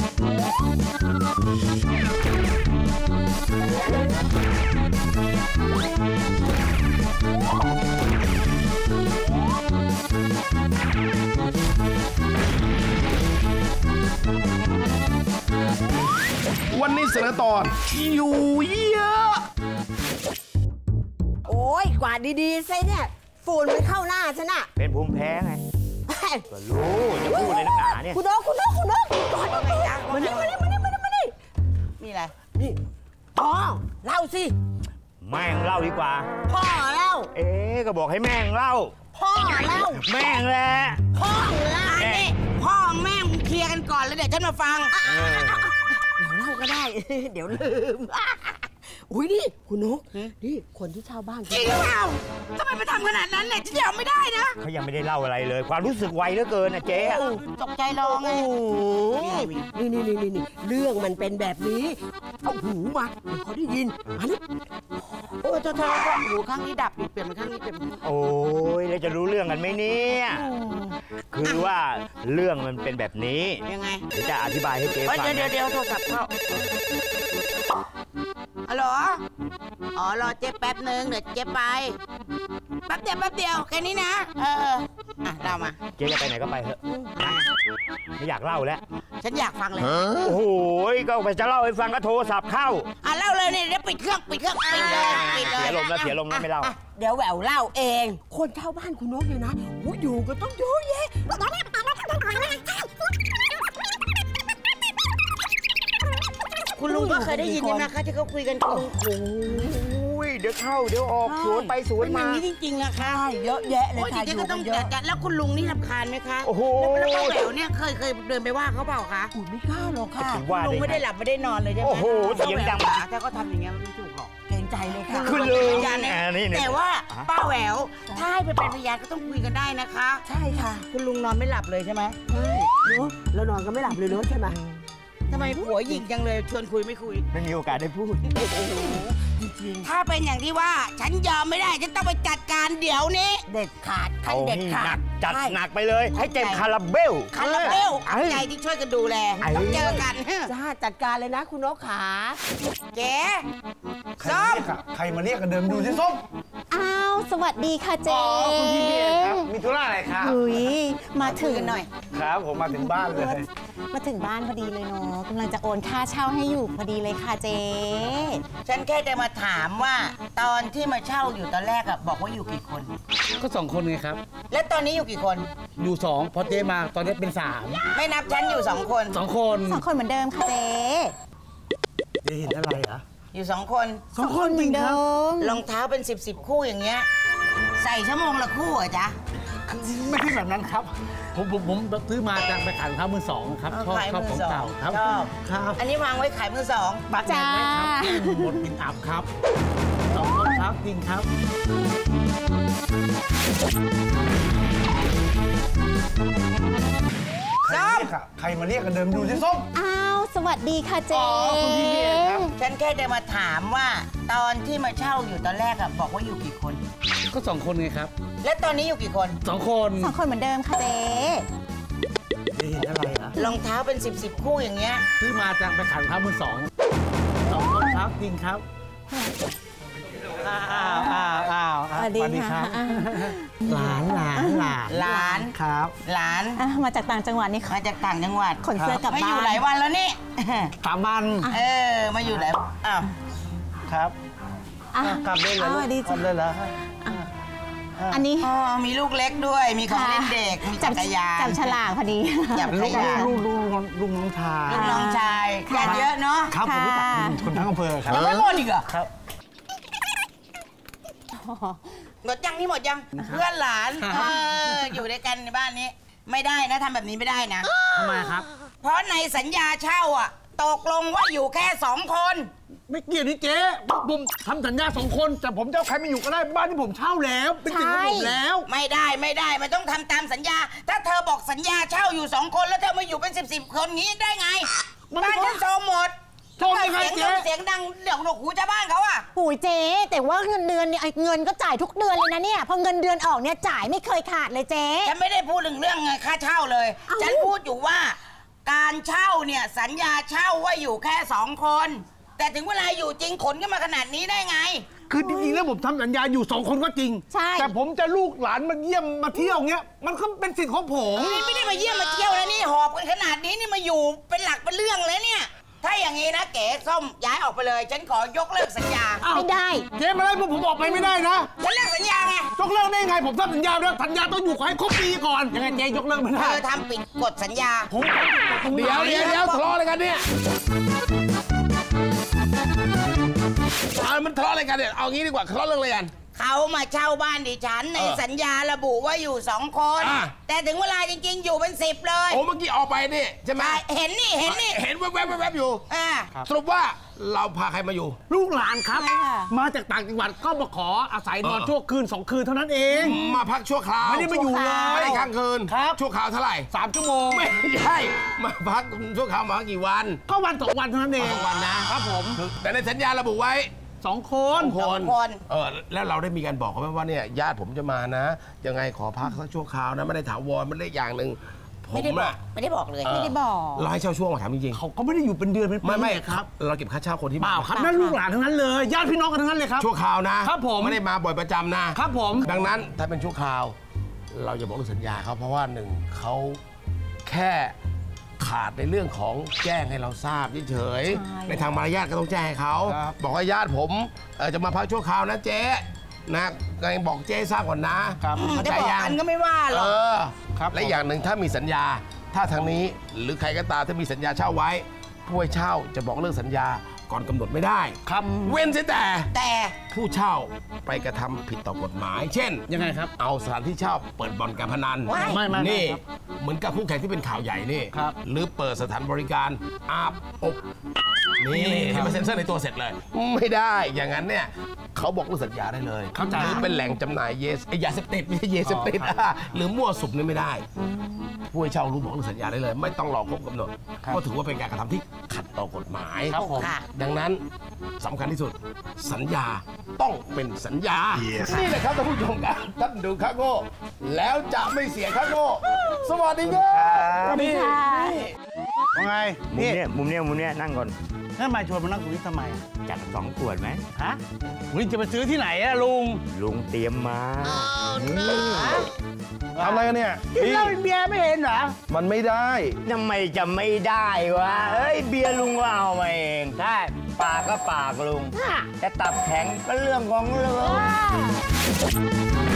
วันนี้เสนอตอนอยู่เยอะโอ้ยกว่าดีๆใช่เนี่ยฝุ่นมันเข้าหน้าฉันอะเป็นภูมิแพ้ไงก็รู้จะพูดอะไรนักหนาเนี่ยคุณน้องก่อนมานี่มีอะไรนี่พ่อเล่าสิแม่งเล่าดีกว่าพ่อเล่าก็บอกให้แม่งเล่าพ่อเล่าแม่งแหละพ่อเล่านี่พ่อแม่งเคลียร์กันก่อนแล้วเดี๋ยวฉันมาฟังเล่าก็ได้เดี๋ยวลืมอุ้ยนี่คุณนกนี่คนที่เช่าบ้านจริงหรือเปล่าทำไมไปทำขนาดนั้นเนี่ยฉันยอมไม่ได้นะเขายังไม่ได้เล่าอะไรเลยความรู้สึกไวเหลือเกินนะเจ๊ตกใจรอไงนี่เรื่องมันเป็นแบบนี้เอาหูมาเดี๋ยวเขาได้ยินมานี่โอ้เธอหูข้างนี้ดับเปลี่ยนเป็นข้างนี้เปลี่ยนโอ้ยแล้วจะรู้เรื่องกันไหมเนี่ยคือว่าเรื่องมันเป็นแบบนี้ยังไงเดี๋ยวจะอธิบายให้เจ๊ฟังเดี๋ยวโทรศัพท์เข้าฮัลโหลอ๋อรอเจ๊แป๊บนึงเดี๋ยวเจ๊ไปแป๊บเดียวแค่นี้นะเล่ามาเจ๊จะไปไหนก็ไปเถอะไม่อยากเล่าแล้วฉันอยากฟังเลยโอ้โหก็ไปจะเล่าให้ฟังก็โทรศัพท์เข้าเล่าเลยเนี่ยเดี๋ยวปิดเครื่องปิดเลยเสียลมแล้วไม่เล่าเดี๋ยวแหววเล่าเองคนเช่าบ้านคุณนกเนี่ยนะอยู่ก็ต้องเยอะแยะคุณลุงก็เคยได้ยินใช่ไหมคะที่เขาคุยกันคุณลุงโอ้ยเดี๋ยวเข้าเดี๋ยวออกสวนไปสวนมาอย่างนี้จริงๆอะค่ะเยอะแยะเลยค่ะอยู่กันเยอะแล้วคุณลุงนี่รำคาญไหมคะโอ้โหแล้วป้าแหววเนี่ยเคยเดินไปว่าเขาเปล่าคะไม่กล้าหรอกค่ะลุงไม่ได้หลับไม่ได้นอนเลยใช่ไหมโอ้โหเสียงดังถ้าเขาทำอย่างเงี้ยมันไม่ถูกหรอกเกรงใจเลยค่ะคุณลุงแต่ว่าป้าแหววถ้าให้ไปเป็นพยานก็ต้องคุยกันได้นะคะใช่ค่ะคุณลุงนอนไม่หลับเลยใช่ไหมใช่แล้วนอนก็ไม่หลับเลยเนอะใช่ไหมทำไมผัวหยิงจังเลยชวนคุยไม่คุยไม่มีโอกาสได้พูดถ้าเป็นอย่างที่ว่าฉันยอมไม่ได้ฉันต้องไปจัดการเดี๋ยวนี้เด็ดขาดขั้นเด็ดขาดจัดหนักไปเลยให้เต็มคาราเบลใจที่ช่วยกันดูแลต้องเจอกันจ้าจัดการเลยนะคุณนกขาเจ๊ส้มใครมาเรียกกันเดิมดูสิส้มอ้าวสวัสดีค่ะเจ๊คุณพี่เมียครับมีธุระอะไรครับมาถึงหน่อยครับผมมาถึงบ้านเลยมาถึงบ้านพอดีเลยเนาะกำลังจะโอนค่าเช่าให้อยู่พอดีเลยค่ะเจ๊ฉันแค่จะมาถามว่าตอนที่มาเช่าอยู่ตอนแรกอะบอกว่าอยู่กี่คนก็2 คนไงครับและตอนนี้อยู่กี่คนอยู่2พอเจ๊มาตอนนี้เป็น3 ไม่นับฉันอยู่2 คน 2 คนเหมือนเดิมค่ะเจ๊เห็นอะไรอะอยู่2 คน 2 คนเหมือนเดิมรองเท้าเป็น10คู่อย่างเงี้ยใส่ชั่วโมงละคู่เหรอจ๊ะไม่ใช่แบบนั้นครับผมซื้อมาจากไปขายรองเท้ามือ2ครับชอบของเก่าครับอันนี้วางไว้ขายมือ2 บัตรแดงครับหมดปินอับครับ2 คนครับจริงครับส้มใครมาเรียกกันเดิมดูสิส้มอ้าวสวัสดีค่ะเจ๊คุณพี่เมียครับฉันแค่จะมาถามว่าตอนที่มาเช่าอยู่ตอนแรกอะบอกว่าอยู่กี่คนก็2 คนไงครับและตอนนี้อยู่กี่คน 2 คนเหมือนเดิมค่ะเจ๊เห็นอะไรอะรองเท้าเป็น10คู่อย่างเงี้ยซื้อมาจากไปขายรองเท้ามือ2 2 คนครับจริงครับสวัสดีค่ะหลานครับหลานมาจากต่างจังหวัดนี่มาจากต่างจังหวัดขนเสื้อกลับบ้านมาอยู่หลายวันแล้วนี่ 3 วันมาอยู่หลายครับกลับได้เลยกลับได้แล้วอันนี้มีลูกเล็กด้วยมีของเล่นเด็กมีจักรยานจับฉลากพอดีจับฉลากลุงน้องชายญาติเยอะเนาะครับผมรู้จักคนทั้งอำเภอครับยังไม่หมดอีกเหรอครับหมดยังนี่หมดยังเพื่อนหลานอยู่ด้วยกันในบ้านนี้ไม่ได้นะทำแบบนี้ไม่ได้นะทำไมครับเพราะในสัญญาเช่าอะตกลงว่าอยู่แค่2 คนไม่เกี่ยวนี่เจ๊ผมทำสัญญา2 คนแต่ผมจะเอาใครมาอยู่ก็ได้บ้านที่ผมเช่าแล้วเป็นสิทธิ์ของผมแล้วไม่ได้มันต้องทำตามสัญญาถ้าเธอบอกสัญญาเช่าอยู่2 คนแล้วเธอมาอยู่เป็น10 คนงี้ได้ไงบ้านฉันโซมหมดโซมยังไงเจ๊เสียงดังเดี๋ยวหนวกหูชาวบ้านเขาอะหูยเจ๊แต่ว่าเงินเดือนเนี่ยเงินก็จ่ายทุกเดือนเลยนะเนี่ยพอเงินเดือนออกเนี่ยจ่ายไม่เคยขาดเลยเจ๊ฉันไม่ได้พูดเรื่องค่าเช่าเลยฉันพูดอยู่ว่าการเช่าเนี่ยสัญญาเช่าว่าอยู่แค่2 คน แต่ถึงเวลาอยู่จริงขนกันมาขนาดนี้ได้ไงคือจริงๆแล้วผมทำสัญญาอยู่2 คนก็จริงใช่แต่ผมจะลูกหลานมาเยี่ยมมาเที่ยวเงี้ยมันก็เป็นสิทธิ์ของผมนี่ไม่ได้มาเยี่ยมมาเที่ยวแล้วนี่หอบกันขนาดนี้นี่มาอยู่เป็นหลักเป็นเรื่องเลยเนี่ย ถ้าอย่างนี้นะเก๋ส้มย้ายออกไปเลย ฉันขอยกเลิกสัญญาไม่ได้เจ๊มาไล่ผมออกไปไม่ได้นะฉันเลิกสัญญาไงยกเลิกได้ไงผมทำสัญญาแล้วสัญญาต้องอยู่ขอให้ครบปีก่อนยังไงเจ๊ยกเลิกไม่เธได้อทำผิดกฎสัญญาผมเดี๋ยวทะเลาะอะไรกันเนี่ยมันทะเลาะอะไรกันเนี่ยเอางี้ดีกว่าทะเลาะเรื่องอะไรกันเขามาเช่าบ้านดิฉันในสัญญาระบุว่าอยู่2 คนอ่ะแต่ถึงเวลาจริงๆ อยู่เป็น10 เลยโอ้เมื่อกี้ออกไปนี่ใช่ไหมเห็นนี่เห็นแวบๆอยู่อ่าสรุปว่าเราพาใครมาอยู่ลูกหลานครับใช่ค่ะมาจากต่างจังหวัดก็มาขออาศัยนอนเออชั่วคืน2 คืนเท่านั้นเองมาพักชั่วคราวไม่ได้มาอยู่เลยไม่ได้ค้างคืนครับชั่วคราวเท่าไหร่ 3 ชั่วโมงไม่ใช่มาพักชั่วคราวมากี่วันก็วัน2 วันเท่านั้นเอง 2 วันนะครับผมแต่ในสัญญาระบุไว้ 2 คน 2 คนคนแล้วเราได้มีการบอกเขาไหมว่าเนี่ยญาติผมจะมานะ ยังไงขอพักสักชั่วคราวนะไม่ได้ถาวรไม่ได้อย่างหนึ่งผไม่มได้บอกอะไม่ได้บอกเลยไม่ได้บอกเราให้เช่าช่วงมาถามจริงเขาก็ไม่ได้อยู่เป็นเดือนเป็นปีๆไม่ครับเราเก็บค่าเช่าคนที่เปล่าครับนั่นลูกหลานทั้งนั้นเลยญาติพี่น้องกันทั้งนั้นเลยครับชั่วคราวนะครับผมไม่ได้มาบ่อยประจำนะครับผมดังนั้นถ้าเป็นชั่วคราว เราจะบอกเรื่องสัญญาเขาเพราะว่าหนึ่งเขาแค่ขาดในเรื่องของแจ้งให้เราทราบเฉยใช่ๆในทางมารยาทก็ต้องแจ้งให้เขาครับบอกว่าญาติผมจะมาพักชั่วคราวนะเจ๊นะไงบอกเจ๊ทราบก่อนนะเข้าจะใจบอกยังกันก็ไม่ว่าหรอกครับและอย่างหนึ่งถ้ามีสัญญา ถ้าทางนี้หรือใครก็ตามถ้ามีสัญญาเช่าไว้ผู้ให้เช่าจะบอกเลิกสัญญาก่อนกำหนดไม่ได้ครับเว้นเสียแต่แต่ผู้เช่าไปกระทำผิดต่อกฎหมาย เช่นยังไงครับเอาสถานที่เช่าเปิดบ่อนการพนันไม่นี่ครับเหมือนกับคู่แข่งที่เป็นข่าวใหญ่นี่ครับหรือเปิดสถานบริการอาบอบนี่เห็นไหมเซ็นเซอร์ในตัวเสร็จเลย ไม่ได้อย่างนั้นเนี่ยเขาบอกเลิกสัญญาได้เลยเข้าใจหรือเป็นแหล่งจำหน่ายยาเสพติดไม่ใช่เยาเสพติดอ๋อครับหรือมั่วสุมนี่ไม่ได้ผู้ให้เช่ารู้บอกเลิกสัญญาได้เลย ไม่ต้องรอครบกำหนดก็ถือว่าเป็นการกระทำที่ขัดต่อกฎหมายครับผมค่ะดังนั้นสำคัญที่สุดสัญญาต้องเป็นสัญญา นี่แหละครับท่านผู้ชมครับท่านดูข้าโง่แล้วจะไม่เสียข้าโง่สวัสดีครับสวัสดีค่ะว่าไงมุมนี่เนี้ยมุมเนี้ยมุมเนี้ยนั่งก่อนนั่นมาชวนมานั่งตรงนี้ทำไมอะจัด2 ขวดไหมฮะลุงจะไปซื้อที่ไหนอะลุงลุงเตรียมมาทำอะไรกันเนี่ยกินเหล้าเป็นเบียร์ไม่เห็นเหรอมันไม่ได้ทำไมจะไม่ได้วะเอ้ยเบียร์ลุงก็เอามาเองใช่ปากก็ปากลุงแต่ตับแข็งก็เรื่องของลุง